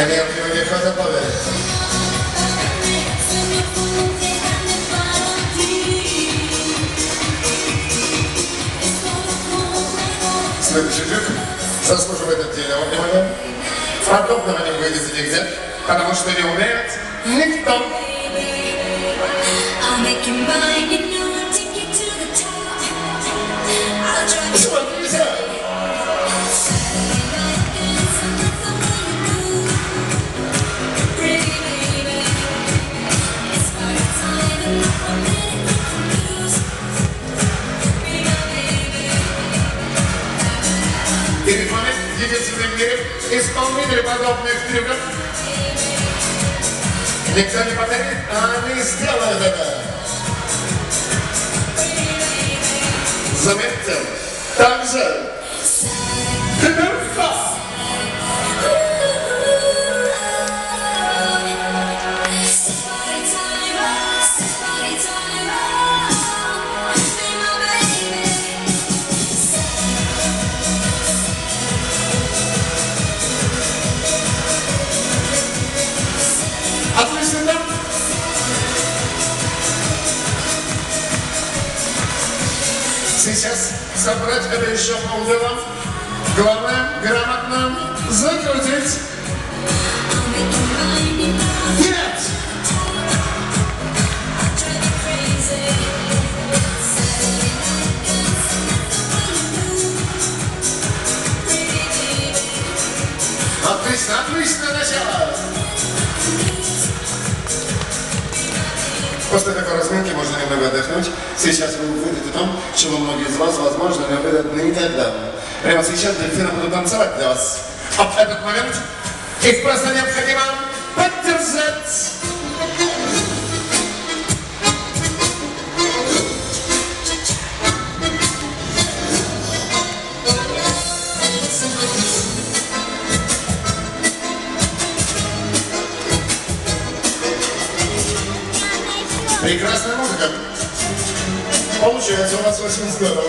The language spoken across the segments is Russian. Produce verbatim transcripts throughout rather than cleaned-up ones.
Энергию не хватит поверить. Следующий трюк заслуживает отдельного внимания. Подобного не выйдет нигде, потому что не умеет никто. Смотрите! Перед вами единственный в мире исполнитель подобных трюков. Никто не повторит, а они сделают это. Заметьте, также легко. Отлично, да? Сейчас собрать это еще полдела. Главное, грамотно закрутить. Нет! Отлично, отличное начало! После такой разминки можно немного отдохнуть. Сейчас вы увидите о том, чего многие из вас, возможно, не увидят никогда. Прямо сейчас дельфины будут танцевать для вас. А в этот момент их просто необходимо поддержать. Прекрасная музыка. Получается у вас очень здорово.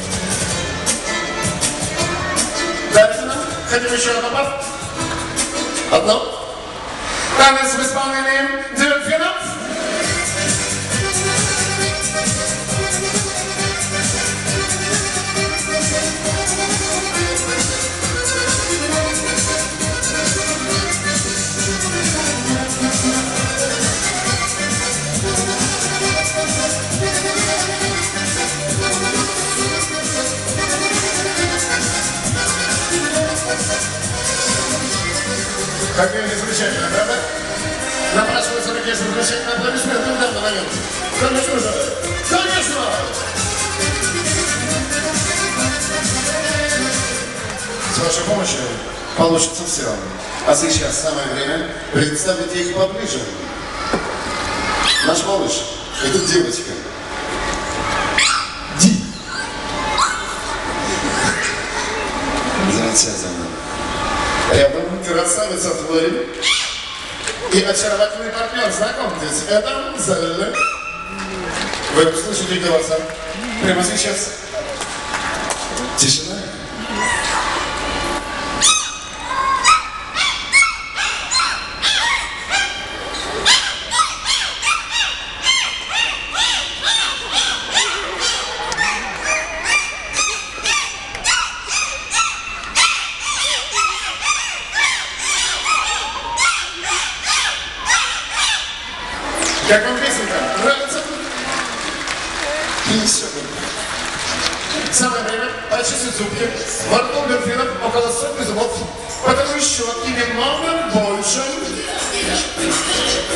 Дальше нам хотим еще одну пар. Одну. Танец в исполнении дельфинов. Какие замечательно, правда? Напрашивается такие замечательные аплодисменты в данный момент. Конечно же! Конечно! С вашей помощью получится все. А сейчас самое время представить их поближе. Наш малыш, это девочка. Ди. Замечательно. Рядом красавица твой и очаровательный партнер. Знакомьтесь, это Зелля. Вы услышите голоса прямо сейчас. Тишина. Как вам песенка? Нравится? И еще бы. Самое время почистить зубки. Во рту дельфинов около сотни зубов. Потому щетки немного больше.